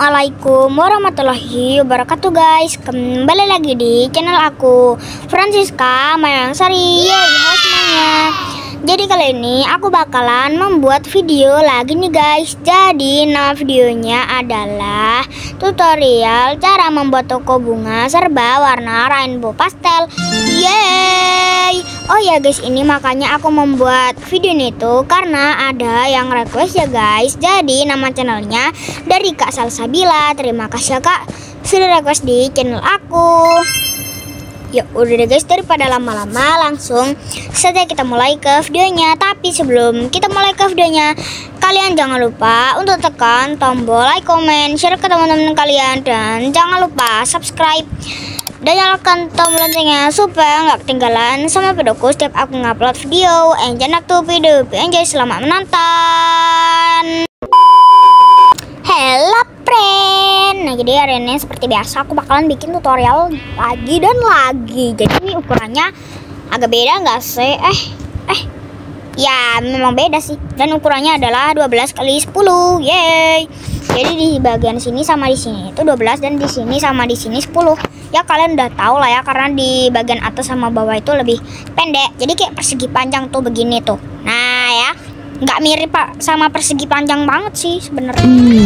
Assalamualaikum warahmatullahi wabarakatuh guys. Kembali lagi di channel aku, Francisca Mayangsari. Halo semuanya. Jadi kali ini aku bakalan membuat video lagi nih guys. Jadi nama videonya adalah tutorial cara membuat toko bunga serba warna rainbow pastel. Yeay. Oh ya guys, ini makanya aku membuat video ini tuh karena ada yang request ya guys. Jadi nama channelnya dari Kak Salsabila. Terima kasih ya Kak sudah request di channel aku. Ya udah deh guys, daripada lama-lama langsung saja kita mulai ke videonya. Tapi sebelum kita mulai ke videonya, kalian jangan lupa untuk tekan tombol like, comment, share ke teman-teman kalian, dan jangan lupa subscribe dan nyalakan tombol loncengnya supaya nggak ketinggalan sama videoku setiap aku ngupload video. Enjoy waktu video, enjoy, selamat menonton. Hello friend. Nah jadi hari ini seperti biasa aku bakalan bikin tutorial lagi dan lagi. Jadi ini ukurannya agak beda nggak sih? Ya memang beda sih. Dan ukurannya adalah 12 kali 10. Yeay. Jadi di bagian sini sama di sini itu 12 dan di sini sama di sini 10. Ya kalian udah tahu lah ya, karena di bagian atas sama bawah itu lebih pendek. Jadi kayak persegi panjang tuh begini tuh. Nah ya, nggak mirip pak sama persegi panjang banget sih sebenarnya.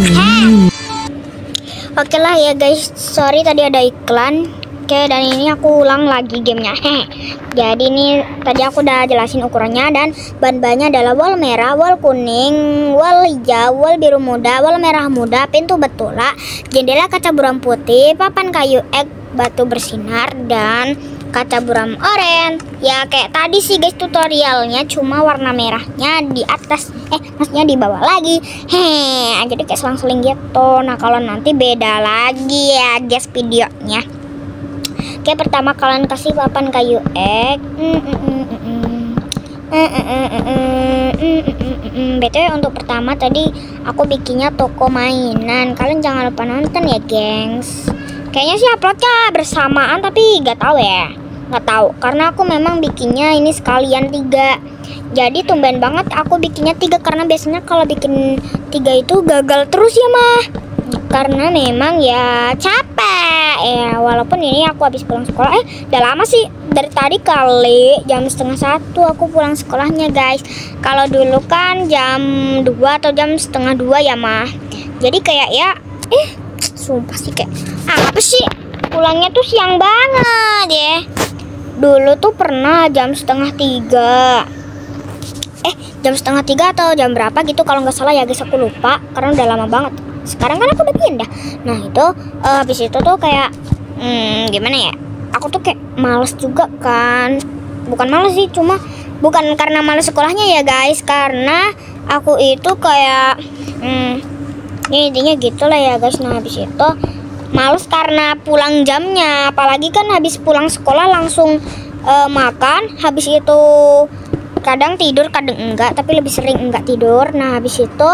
Oke lah ya guys, sorry tadi ada iklan. Oke, dan ini aku ulang lagi gamenya. Jadi ini tadi aku udah jelasin ukurannya, dan bahan-bahannya adalah wol merah, wol kuning, wol hijau, wol biru muda, wol merah muda, pintu betula, jendela kaca buram putih, papan kayu ek batu bersinar, dan kaca buram oranye. Ya kayak tadi sih guys tutorialnya, cuma warna merahnya di atas, maksudnya di bawah lagi. Jadi kayak selang-seling gitu. Nah kalau nanti beda lagi ya guys videonya. Oke, pertama kalian kasih papan kayu ek. BTW untuk pertama tadi aku bikinnya toko mainan. Kalian jangan lupa nonton ya gengs. Kayaknya sih uploadnya bersamaan tapi nggak tahu ya. Nggak tahu karena aku memang bikinnya ini sekalian 3. Jadi tumben banget aku bikinnya 3 karena biasanya kalau bikin 3 itu gagal terus ya mah. Karena memang ya capek ya, walaupun ini aku habis pulang sekolah. Udah lama sih, dari tadi kali jam 12:30 aku pulang sekolahnya guys. Kalau dulu kan jam 2 atau jam 1:30 ya mah. Jadi kayak ya sumpah sih kayak apa sih pulangnya tuh siang banget ya. Dulu tuh pernah jam 2:30. Jam 2:30 atau jam berapa gitu kalau nggak salah ya guys, aku lupa karena udah lama banget. Sekarang kan aku udah pindah. Nah itu habis itu tuh kayak gimana ya, aku tuh kayak males juga kan. Bukan males sih, cuma bukan karena males sekolahnya ya guys, karena aku itu kayak ini intinya gitu lah ya guys. Nah habis itu males karena pulang jamnya, apalagi kan habis pulang sekolah langsung makan, habis itu kadang tidur kadang enggak, tapi lebih sering enggak tidur. Nah habis itu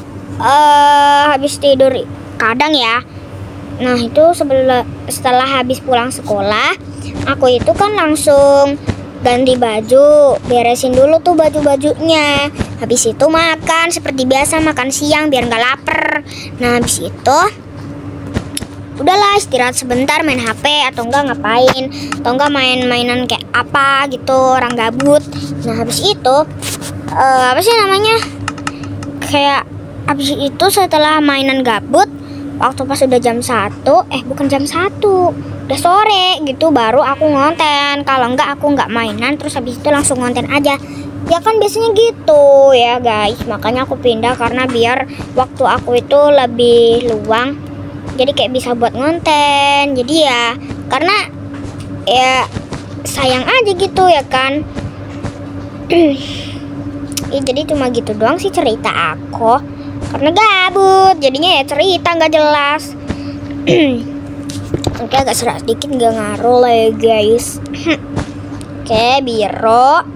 habis tidur kadang ya. Nah itu setelah habis pulang sekolah, aku itu kan langsung ganti baju, beresin dulu tuh baju-bajunya. Habis itu makan seperti biasa, makan siang biar nggak lapar. Nah habis itu udahlah istirahat sebentar, main HP atau enggak ngapain, atau enggak main-mainan kayak apa gitu, orang gabut. Nah habis itu apa sih namanya, kayak habis itu setelah mainan gabut, waktu pas udah jam 1, bukan jam 1, udah sore gitu, baru aku ngonten. Kalau enggak aku enggak mainan, terus habis itu langsung ngonten aja. Ya kan biasanya gitu ya guys, makanya aku pindah karena biar waktu aku itu lebih luang. Jadi kayak bisa buat ngonten. Jadi ya karena ya sayang aja gitu ya kan. Ya jadi cuma gitu doang sih cerita aku. Karena gabut, jadinya ya cerita nggak jelas. Oke, agak serak sedikit nggak ngaruh lah ya guys. Oke, biru.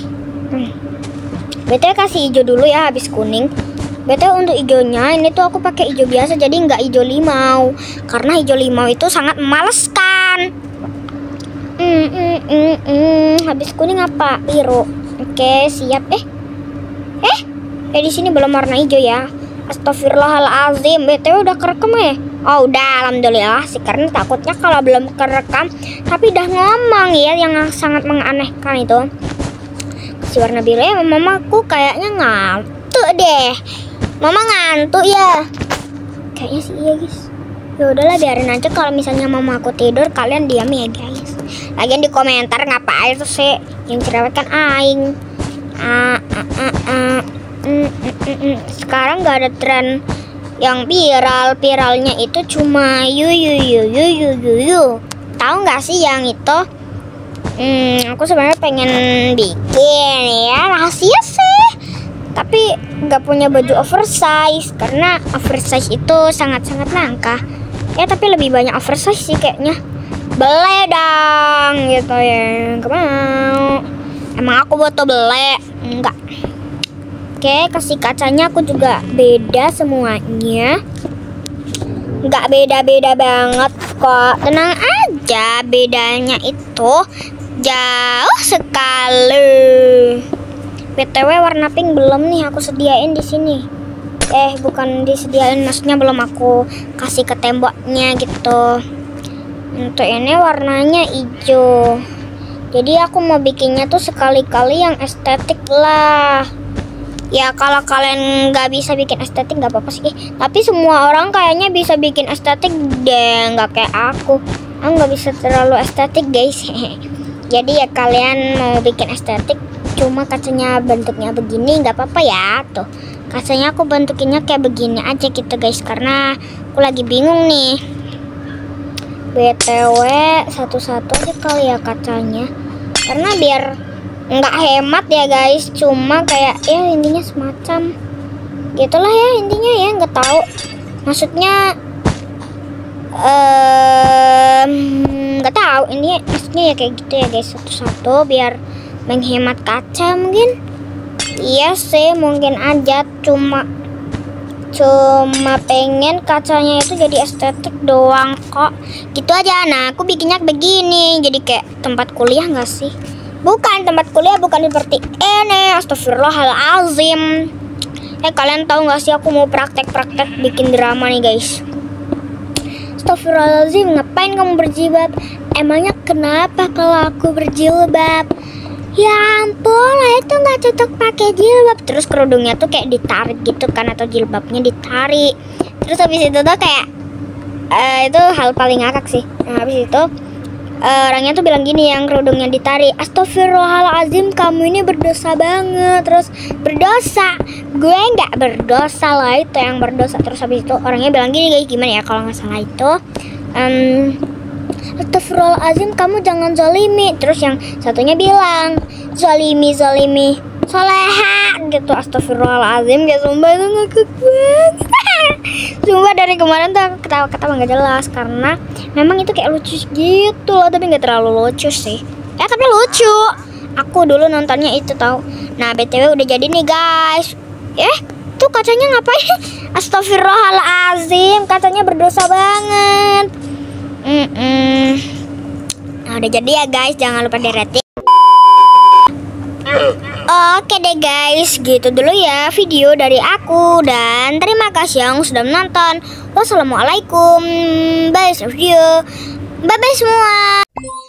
BTW kasih hijau dulu ya habis kuning. BTW untuk hijaunya ini tuh aku pakai hijau biasa, jadi nggak hijau limau. Karena hijau limau itu sangat memales,kan. Habis kuning apa? Biru. Oke, siap. Di sini belum warna hijau ya. Astagfirullahalazim. BTW udah kerekam ya? Oh udah, alhamdulillah sih, karena takutnya kalau belum kerekam tapi udah ngomong ya yang sangat menganehkan itu. Kasih warna biru ya, mamaku kayaknya ngantuk deh. Mama ngantuk ya? Kayaknya sih iya guys. Ya udahlah, biarin aja kalau misalnya mama aku tidur, kalian diam ya guys. Lagian di komentar ngapain tuh sih yang cerewetkan aing. Sekarang nggak ada tren yang viralnya itu cuma yu. Tahu nggak sih yang itu? Aku sebenarnya pengen bikin ya, rahasia sih, tapi nggak punya baju oversize karena oversize itu sangat-sangat langka ya. Tapi lebih banyak oversize sih kayaknya. Beledang gitu ya, nggak mau. Emang aku butuh bele? Enggak. Oke, kasih kacanya aku juga beda semuanya. Nggak beda-beda banget kok. Tenang aja, bedanya itu jauh sekali. BTW warna pink belum nih aku sediain di sini. Bukan disediain, maksudnya belum aku kasih ke temboknya gitu. Untuk ini warnanya hijau. Jadi aku mau bikinnya tuh sekali-kali yang estetik lah. Ya kalau kalian nggak bisa bikin estetik nggak apa-apa sih. Tapi semua orang kayaknya bisa bikin estetik deh, nggak kayak aku. Aku nggak bisa terlalu estetik guys. Jadi ya kalian mau bikin estetik, cuma kacanya bentuknya begini nggak apa-apa ya. Tuh kacanya aku bentukinnya kayak begini aja gitu guys, karena aku lagi bingung nih. BTW satu-satu aja kali ya kacanya, karena biar nggak hemat ya guys. Cuma kayak ya intinya semacam gitulah ya, intinya ya nggak tahu maksudnya, nggak tahu ini maksudnya ya kayak gitu ya guys, satu-satu biar menghemat kaca mungkin. Iya sih mungkin aja, cuma pengen kacanya itu jadi estetik doang kok, gitu aja. Nah aku bikinnya begini, jadi kayak tempat kuliah nggak sih? Bukan tempat kuliah, bukan seperti ini. Astagfirullahalazim. Kalian tahu nggak sih aku mau praktek bikin drama nih guys. Astagfirullahalazim, ngapain kamu berjilbab? Emangnya kenapa kalau aku berjilbab? Ya ampun, itu nggak cocok pakai jilbab. Terus kerudungnya tuh kayak ditarik gitu kan, atau jilbabnya ditarik. Terus habis itu tuh kayak itu hal paling ngakak sih. Nah habis itu orangnya tuh bilang gini yang kerudungnya ditarik, astagfirullahalazim, kamu ini berdosa banget. Terus berdosa, gue nggak berdosa lah, itu yang berdosa. Terus habis itu orangnya bilang gini guys, gimana ya kalau nggak salah itu, astagfirullahalazim, kamu jangan zalimi. Terus yang satunya bilang zalimi soleha gitu. Astagfirullahalazim, ya sumpah itu ngakak banget. Sumpah dari kemarin tuh ketawa-ketawa nggak jelas, karena memang itu kayak lucu gitu loh, tapi nggak terlalu lucu sih. Tapi lucu. Aku dulu nontonnya itu tahu. Nah BTW udah jadi nih guys. Tuh kacanya ngapain? Astagfirullahalazim, kacanya berdosa banget. Nah, udah jadi ya guys, jangan lupa di rating. Oke deh guys, gitu dulu ya video dari aku, dan terima kasih yang sudah menonton. Wassalamualaikum, bye semua.